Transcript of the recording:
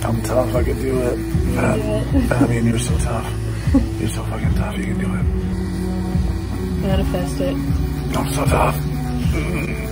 I'm tough, I can do it. I mean, you're so tough. You're so fucking tough, you can do it. Manifest it. I'm so tough.